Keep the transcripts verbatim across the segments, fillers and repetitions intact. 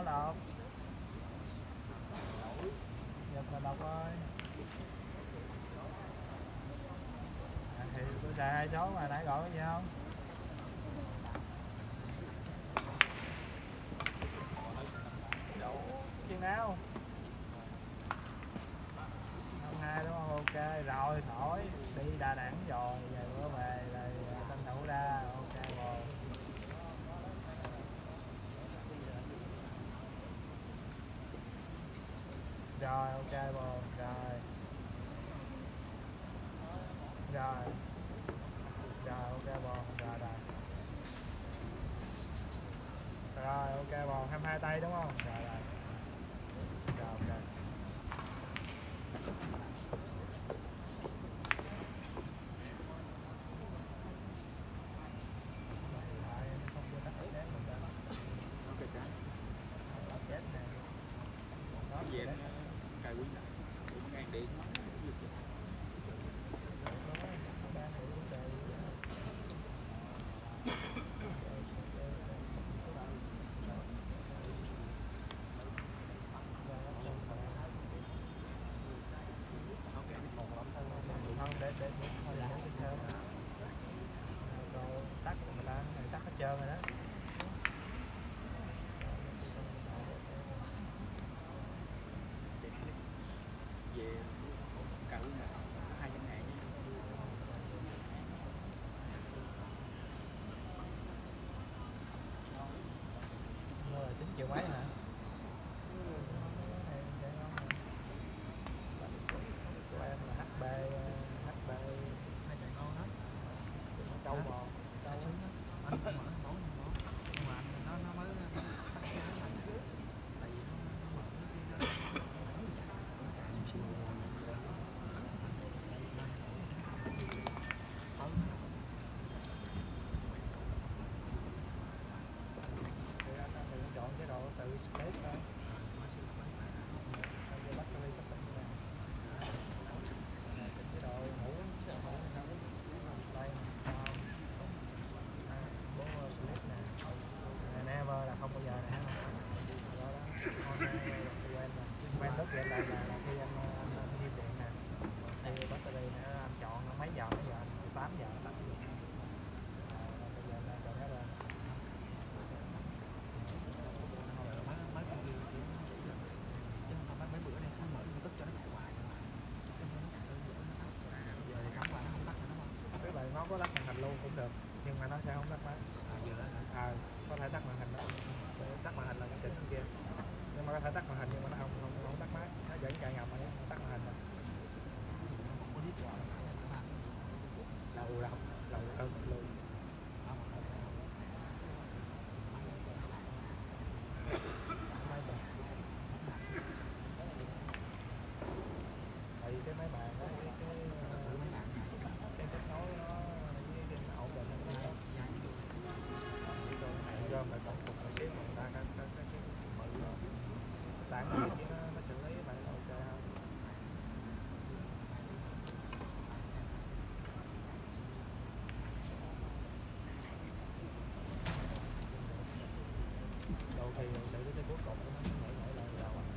lộc. Giật là lộc ơi. À, thì tôi xài hai số mà nãy gọi cái gì không? Chừng nào? Không hai đúng không? Ok rồi thổi đi Đà Nẵng rồi về bữa về rồi tranh thủ ra. Ok rồi. Rồi ok bồ. Rồi. Rồi. Rồi ok bồ. Rồi rồi. Rồi ok bồ, hai mươi hai tay đúng không? Rồi rồi. Rồi ok. Về cài quý lại cũng ngang điện để để thôi lại hết trơn rồi tắt mình đã tắt hết trơn rồi đó. về cài quý lại hai trăm ngàn mua là chín triệu mấy hả? Của em là hát bê hát bê hai chạy con đó trâu bò trâu xuống đó anh mở mở mở nhưng mà anh nó nó mới tại vì nó nó mở cái thì anh anh đừng chọn chế độ tự space thôi. Bắt cái sắp định này chỉnh chế độ ngủ ngủ sao đây sao bố sleep nè never là không bao giờ nè đó đó on quen là quen lúc vậy là là khi anh anh anh ghi điện nè thì battery nữa anh chọn mấy giờ mấy giờ tám giờ tám giờ bây giờ là chọn hết rồi mấy con ghi chứ không phải mấy bữa đây không mở tức cho nó chạy hoài giờ thì cắm qua nó không tắt nữa đúng không? Tức là nó có tắt màn hình luôn cũng được nhưng mà nó sẽ không tắt máy. À, có thể tắt màn hình đó. Tắt màn hình là cái chỉnh kia nhưng mà có thể tắt màn hình nhưng mà nó không không, không tắt máy, nó vẫn chạy ngầm mà nó tắt màn hình rồi. Đầu đầu đầu cân luôn. Tại vì cái máy bàn đó cái cái cái kết nối nó với cái ổn định nó chỉ còn hạn gom lại tổng cục một xíu mà người ta cái cái cái cái bự đó tản nhiệt chứ nó nó xử lý vậy là ok không? Đôi khi xử lý cái cuối cùng nó nhảy nhảy lên đầu anh.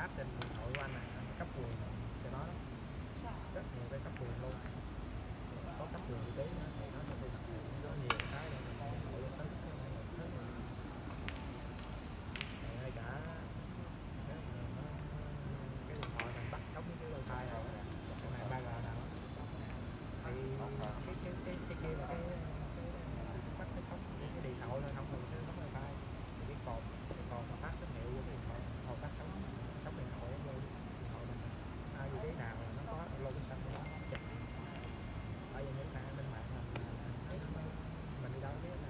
app trên điện thoại của anh này, anh cấp quyền cho nó đó. Rất nhiều cái cấp quyền luôn, có cấp quyền tí nữa thì nó sẽ có nhiều cái để mình điện thoại tới hết rồi. Ngay cả cái, nó, cái điện thoại mình bắt sống với cái wifi này, cái này ba G nào đó. Thì cái cái cái cái kia là cái cái bắt cái sống cái điện thoại lên không cần cái sống wifi, thì cái cột cái cột mà phát tín hiệu vô cái điện thoại, cột phát sống sống điện thoại vô điện thoại mình, ai như thế nào nó có location đó chụp. Tại vì những bạn bên mạng mình mình đi đâu biết là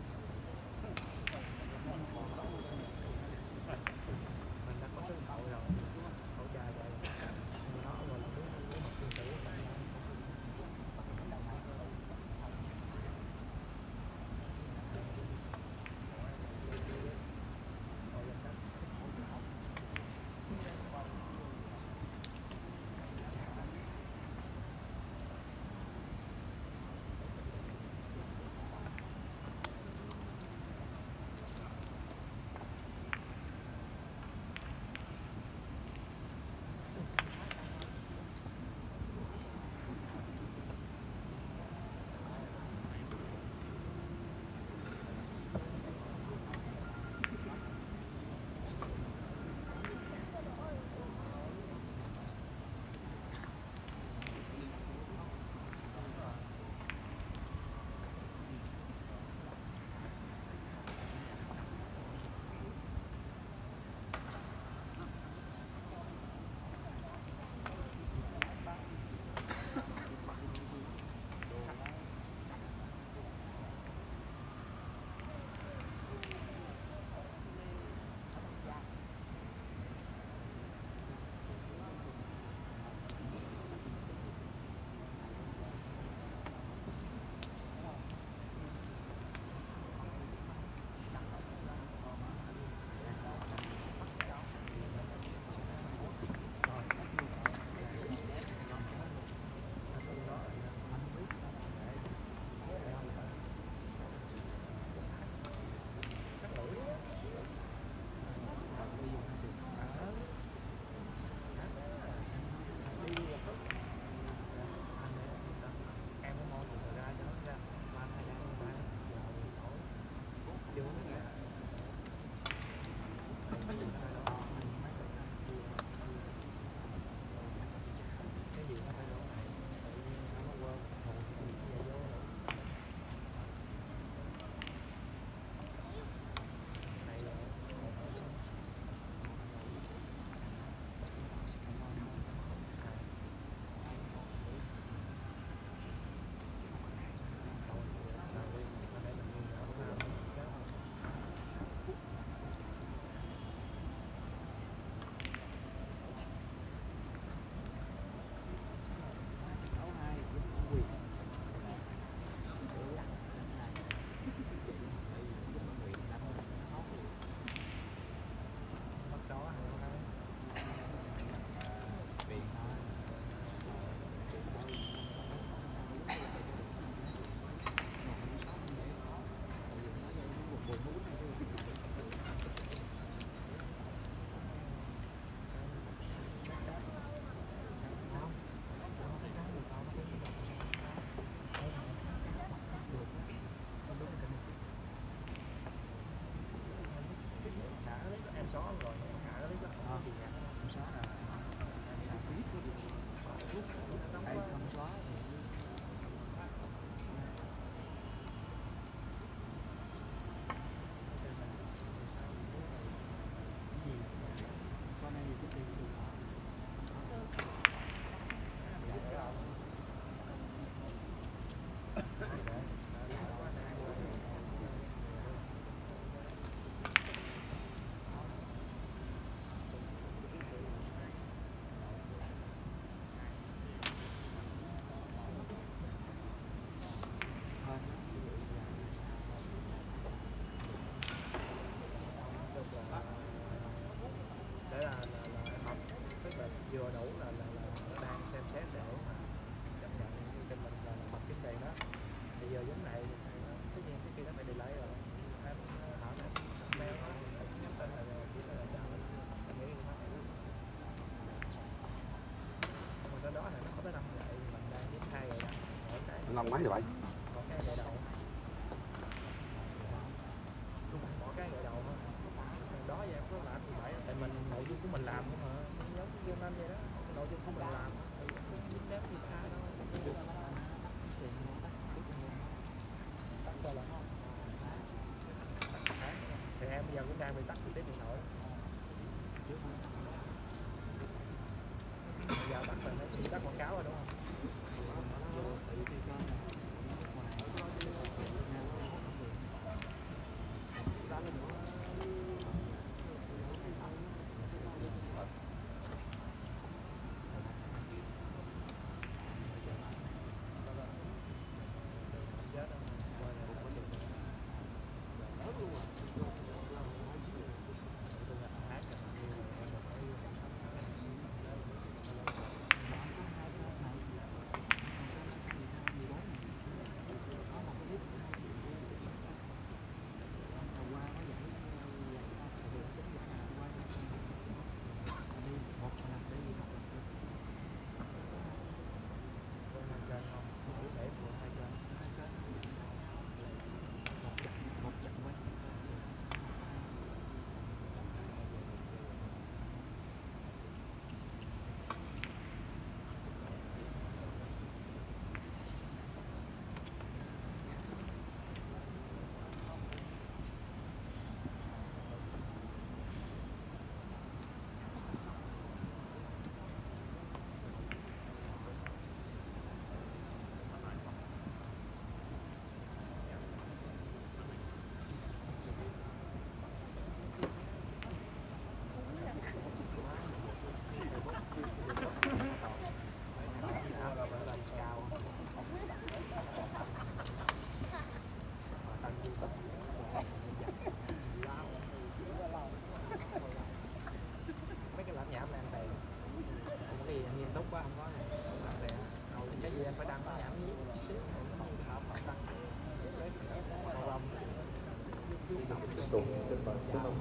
mình đã có số điện thoại rồi, hỗ trợ vậy nó gọi là bí bí mật quân sự của mình. Xóa rồi, hạ nó biết đó. Ờ, thì không xóa là làm clip của điện thoại không xóa thì con này thì cái gì vừa đủ là, là, là nó đang xem xét để mà chấp nhận cho mình là học chứng đề đó. Thì giờ vấn này tất nhiên cái kia nó phải delay rồi, em hỏi em mail nó nhắn tin là chỉ là chào em nghĩ nó Ông mấy rồi vậy? Bỏ cái gậy đầu. Bỏ cái gậy đầu thôi. Đó vậy em có làm gì vậy? Tại mình nội dung của mình làm không mà. Giống như anh vậy đó. Nội dung của mình làm. Đếm gì ta đâu. Tắt coi là không. Thì em bây giờ cũng đang bị tắt trực tiếp điện thoại. Bây giờ tắt rồi nó chỉ tắt quảng cáo rồi đúng không? Đụng trên bàn số năm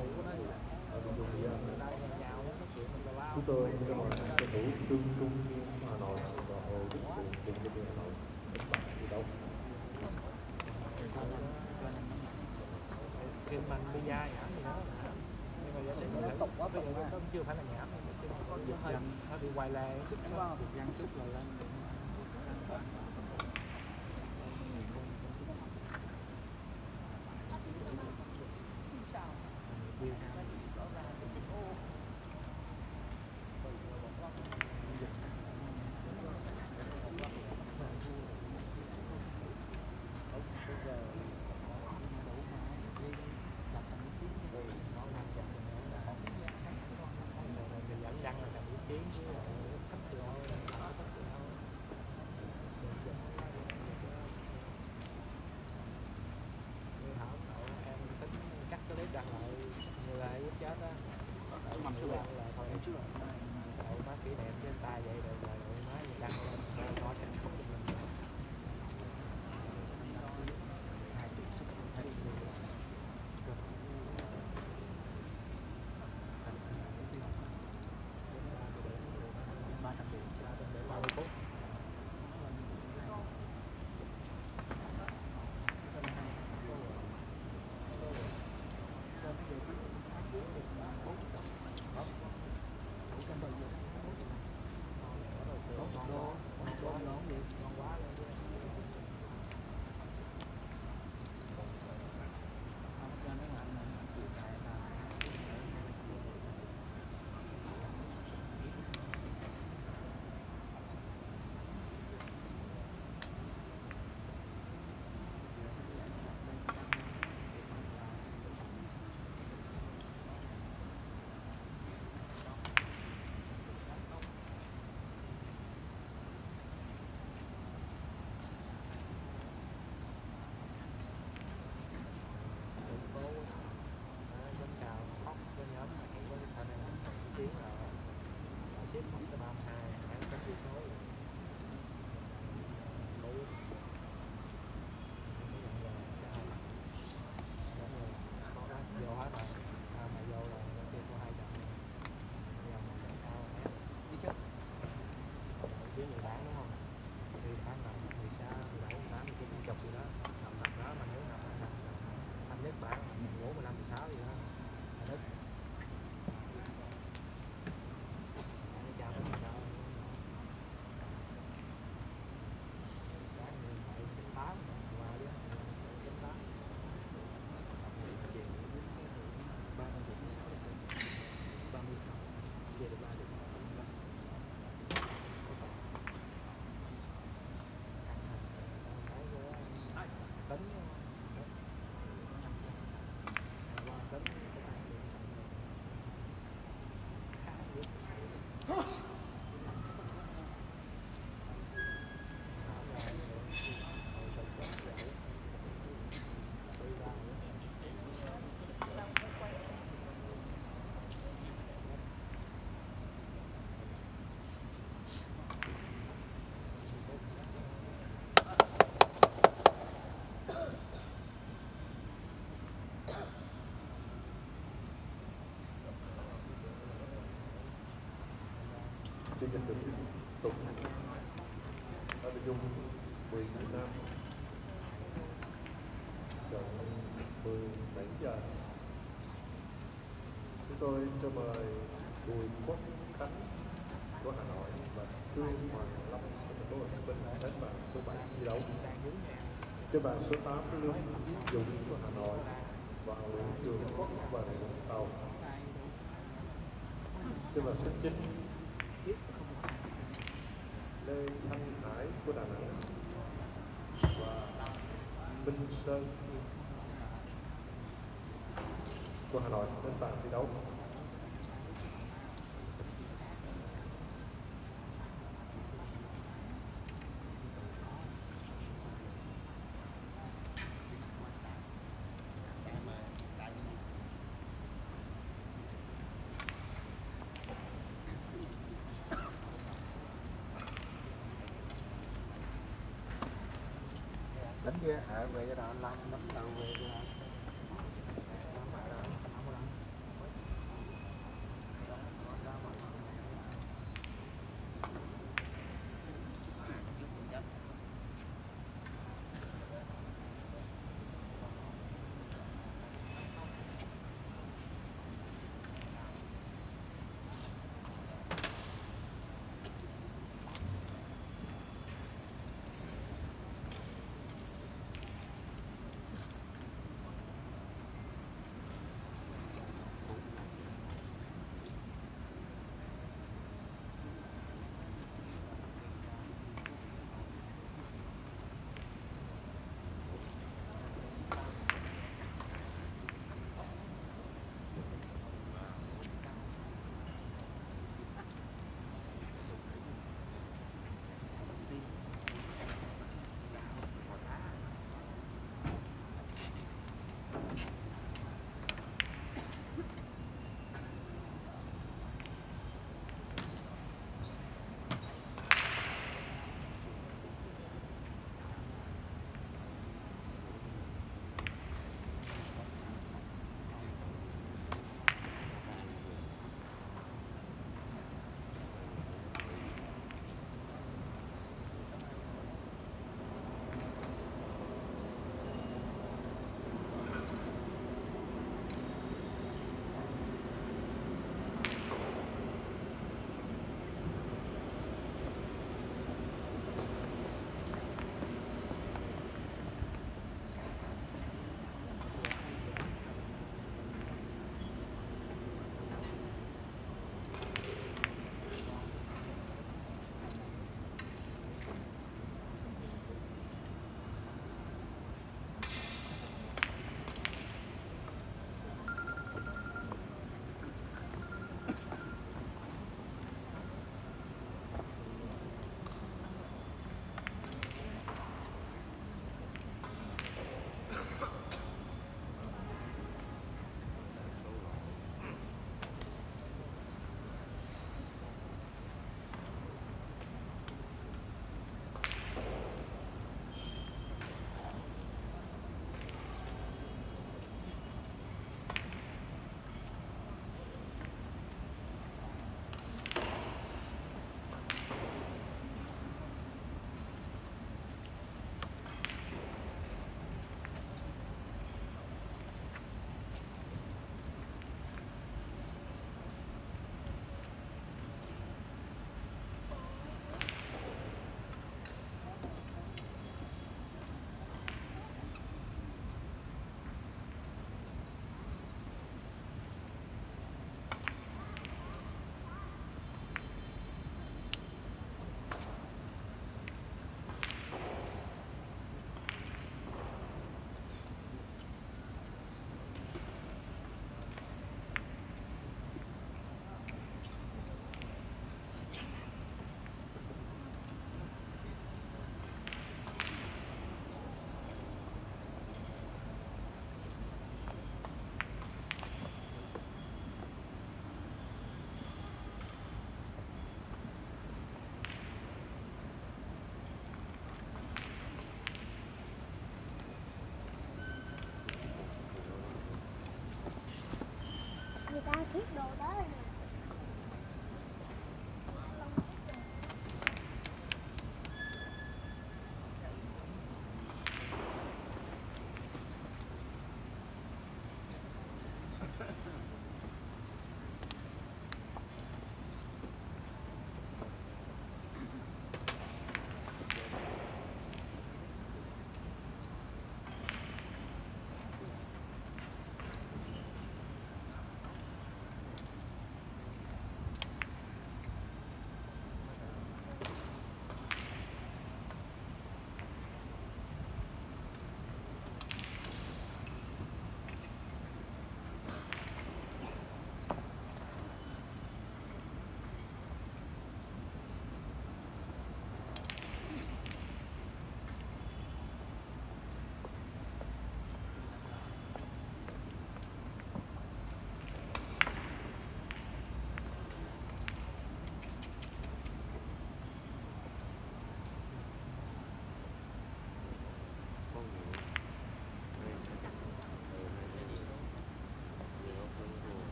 chúng tôi các bạn cầu thủ Trương Trung Kiên Hà Nội và Hồ Đức Cường cùng với Hà Nội đánh bại thi đấu. Kêu mình bây giờ nhảm gì đó nhưng mà giả sử nó tục quá tục nó chưa phải là nhảm nó hơi nó bị quay lại chút đó văng chút là lên đăng lại như là giúp chết á, mình cứ đăng là thôi em trước rồi, đậu má kỷ niệm trên tay vậy rồi là đội má gì đăng lên nó sẽ không được mình hai triệu sức thấy ba trăm triệu để ba mươi phút. Chương trình được tiếp tục ở nội dung quyền Việt Nam trận mười bảy giờ. Chúng tôi cho mời Bùi Quốc Khánh của Hà Nội và Trương Hoàng Lâm của thành phố Hồ Chí Minh đến bàn số bảy thi đấu. Trên bàn số tám Lương Dũng của Hà Nội và Nguyễn Trường Quốc và Vũng Tàu. Trên bàn số chín Lê Thanh Hải của Đà Nẵng và Minh Sơn của Hà Nội đến bàn thi đấu. Đánh kia ở về cái đó anh làm đánh đầu về cái đó.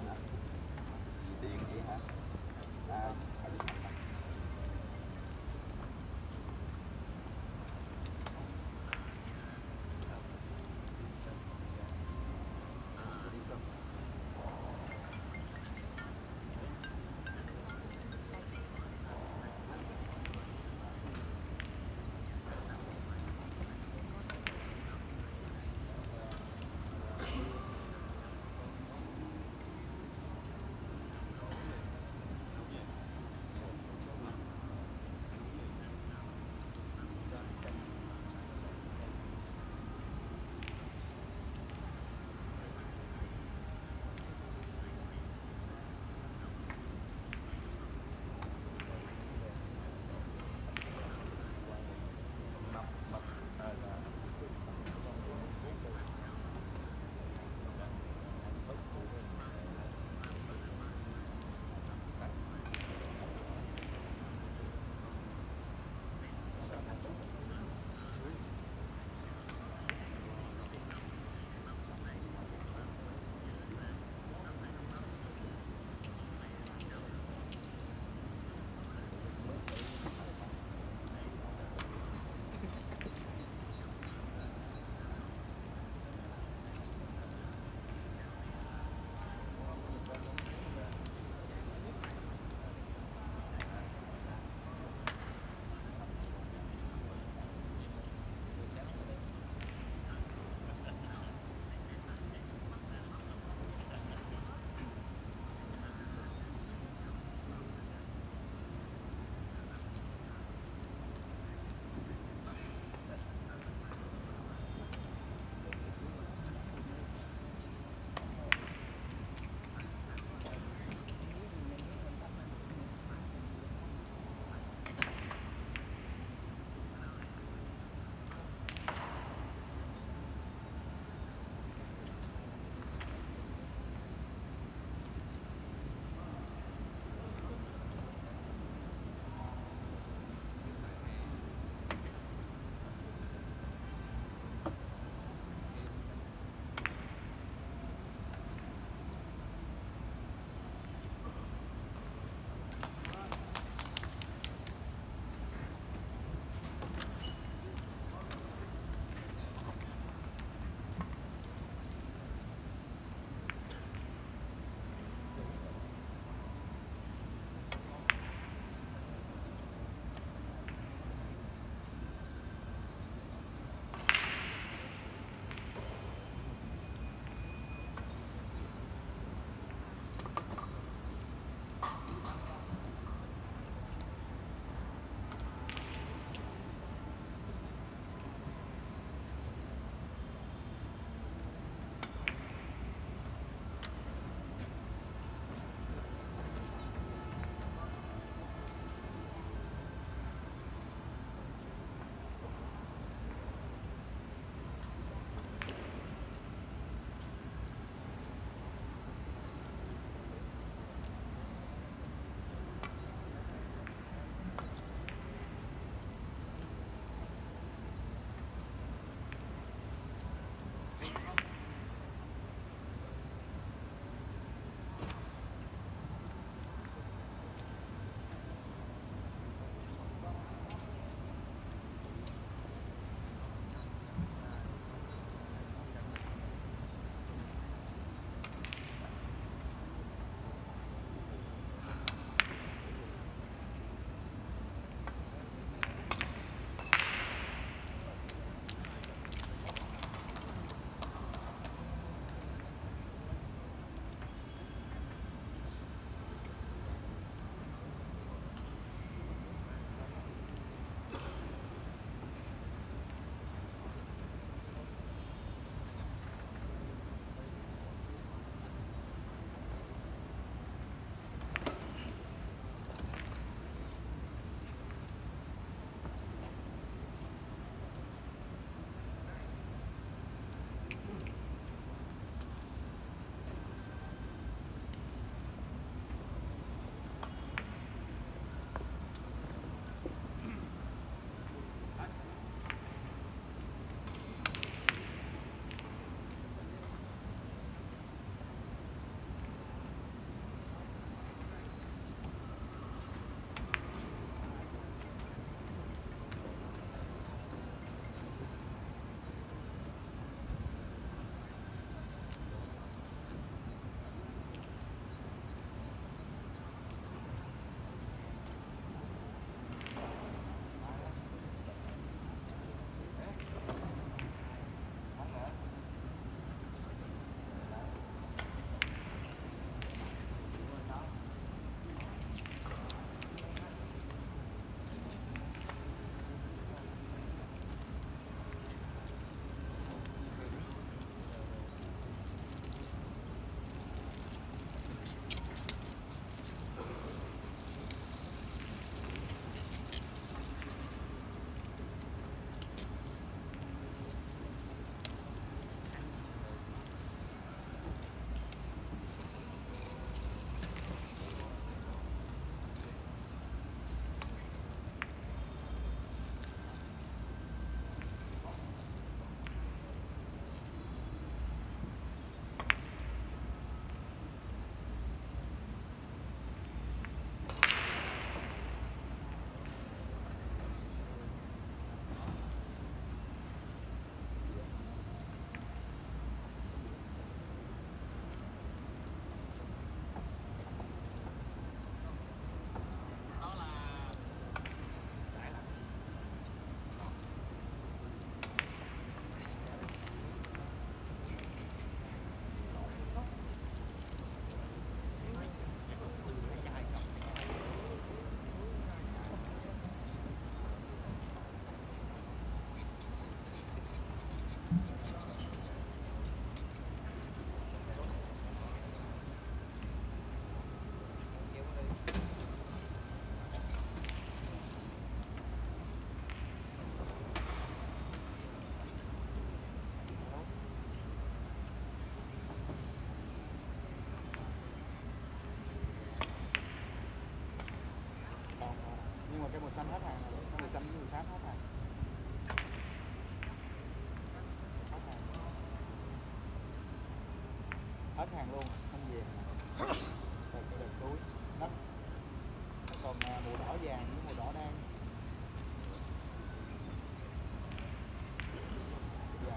hả? Vì tiền vậy hả? À, xanh hết hàng rồi, có màu xanh với màu xám hết hàng. Hết hàng. Hết hàng luôn, không về. Rồi cái đợt cuối nó, nó còn à, màu đỏ vàng với màu đỏ đen. Dạ.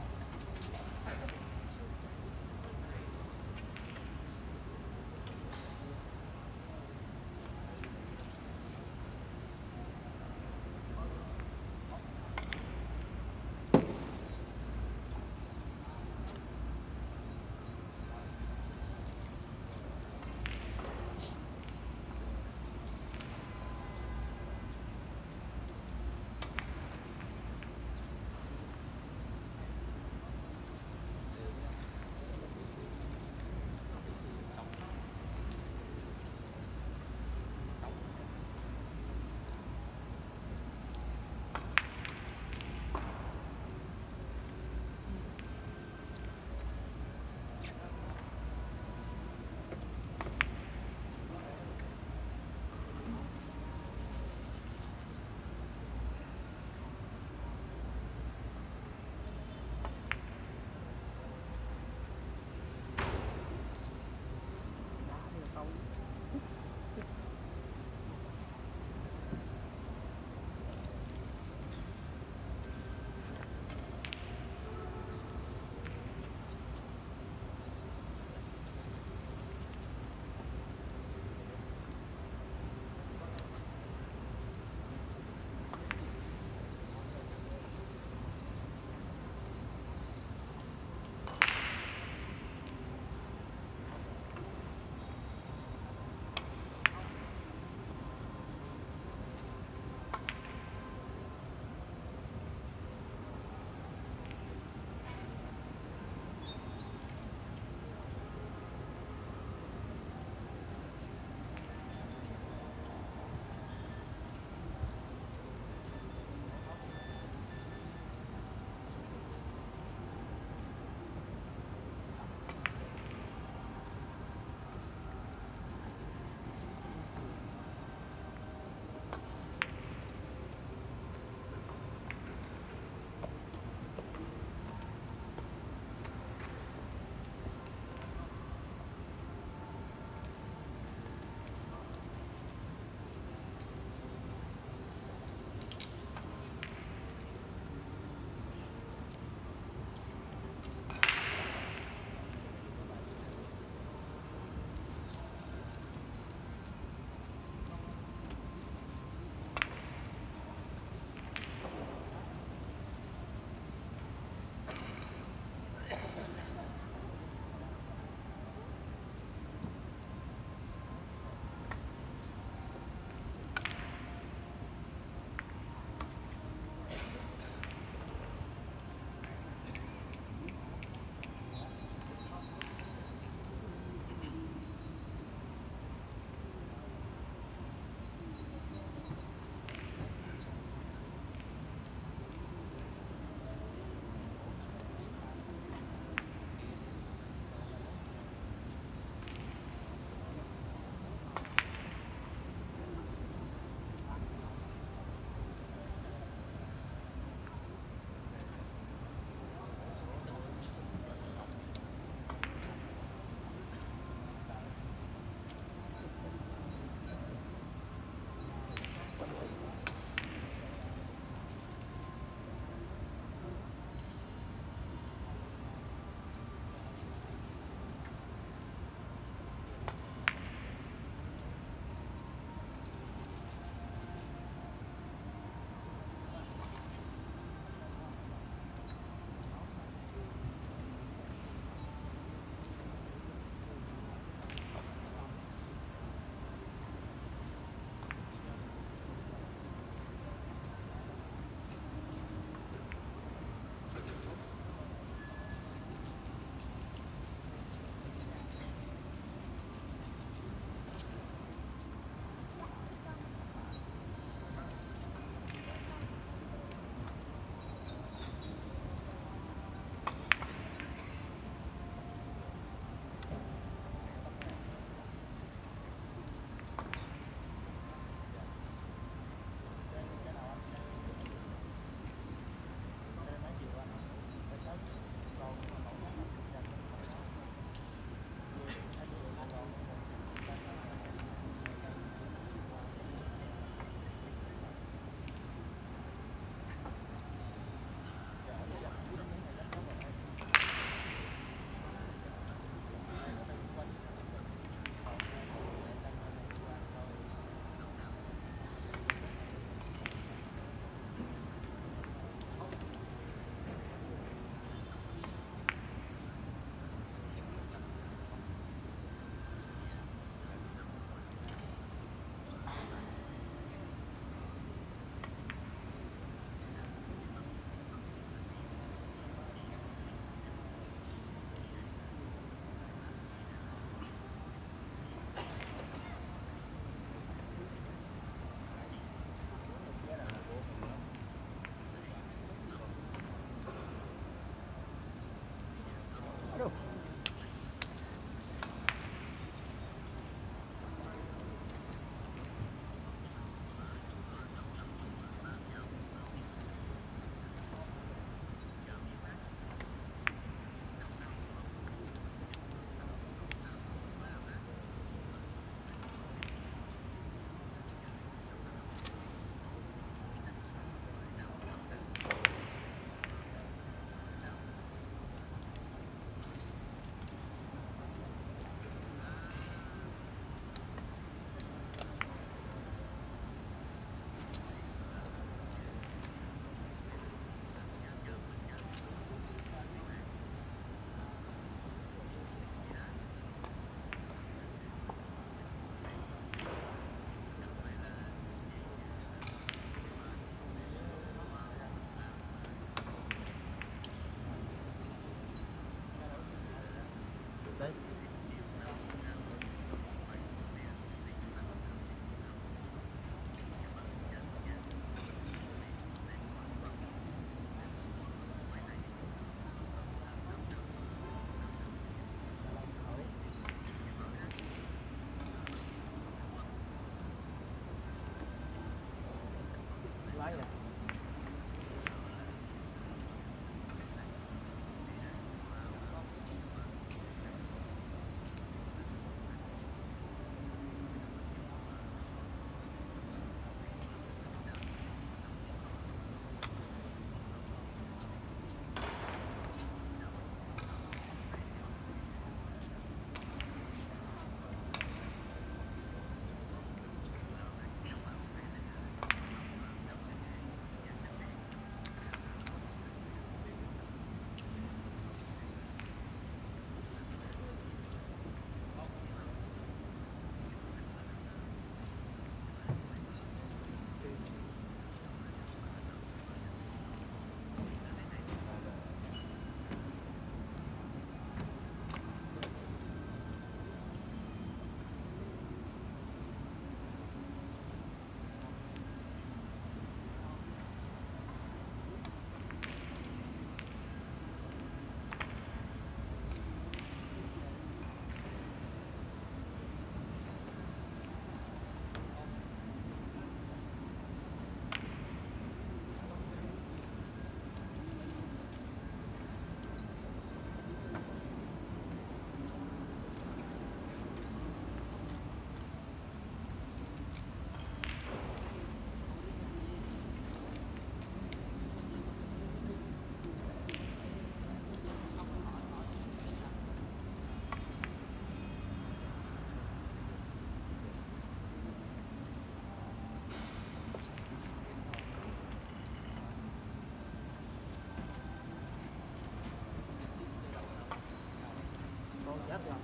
hết rồi.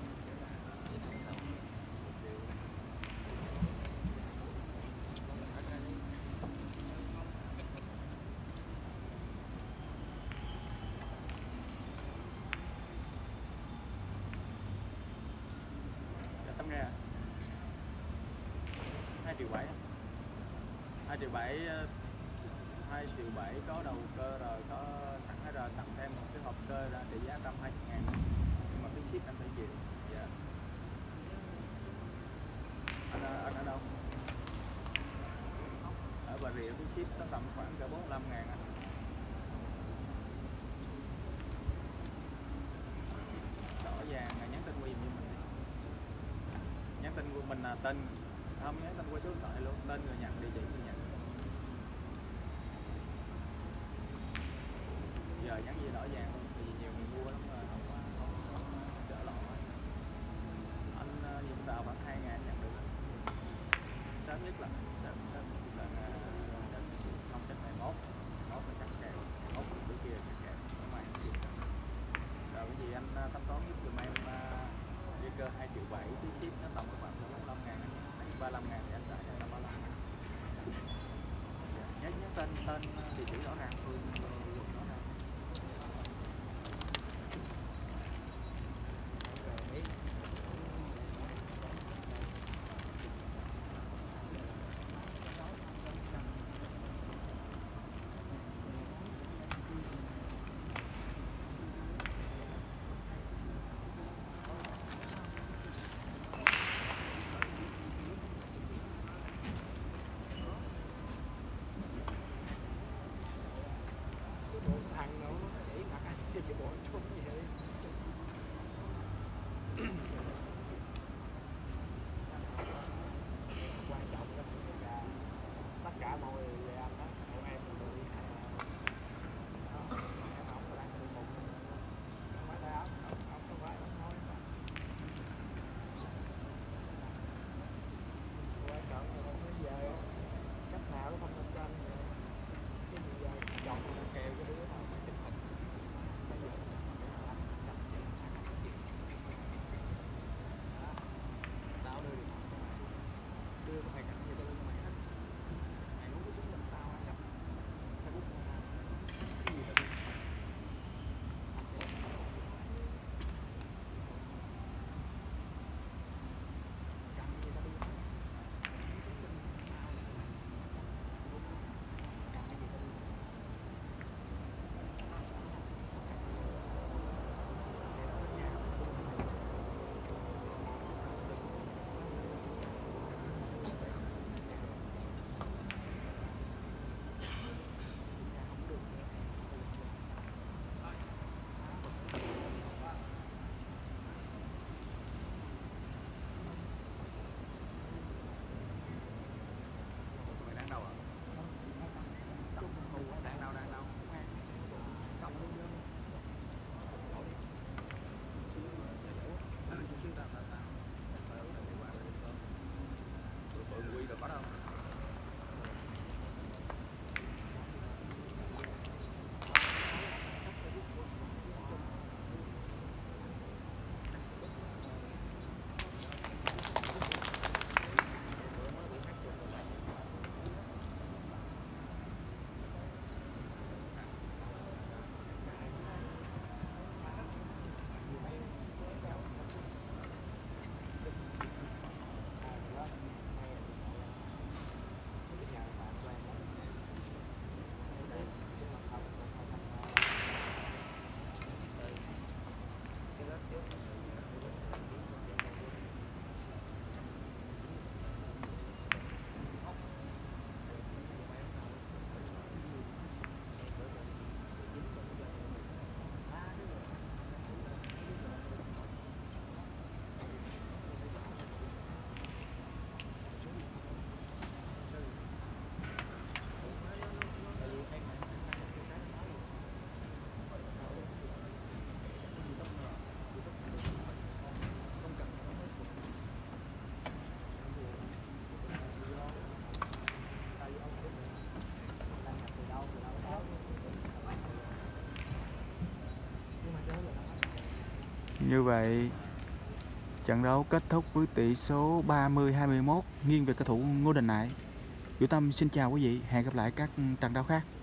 Tấm nghe hai triệu bảy, hai triệu bảy, hai triệu bảy có đầu cơ rồi, có sẵn hết rồi, tặng thêm một cái hộp cơ ra trị giá một trăm hai mươi ngàn, nhưng mà phí ship anh phải chịu. Dạ. Anh, anh ở đâu? Ở Bà Rịa, phí ship nó tầm khoảng cỡ bốn mươi lăm ngàn anh. Đỏ vàng nhắn tin qua giùm cho mình đi. Nhắn tin của mình là tên, không nhắn tin qua số điện thoại luôn, tên người nhận, địa chỉ người nhận. Giờ nhắn gì đỏ vàng luôn, vì nhiều người mua lắm rồi, không có không, không, không chở lọ. Anh dùng tàu khoảng hai ngàn nhận được. Sớm nhất là sớm sớm là sớm không chắc ngày mốt, mốt là chắc kèo, mốt là bữa kia chắc kèo, không ai chịu. Rồi cái gì anh thanh toán giúp giùm em đi cơ hai triệu bảy, phí ship nó tổng khoảng bốn mươi lăm ngàn, ba mươi lăm ngàn thì anh trả cho ba mươi lăm. Nhớ nhớ tên tên địa chỉ rõ ràng, phường quận rõ ràng. Như vậy Trận đấu kết thúc với tỷ số ba mươi hai mươi mốt nghiêng về cầu thủ Ngô Đình Nại. Vũ Tâm xin chào quý vị, hẹn gặp lại các trận đấu khác.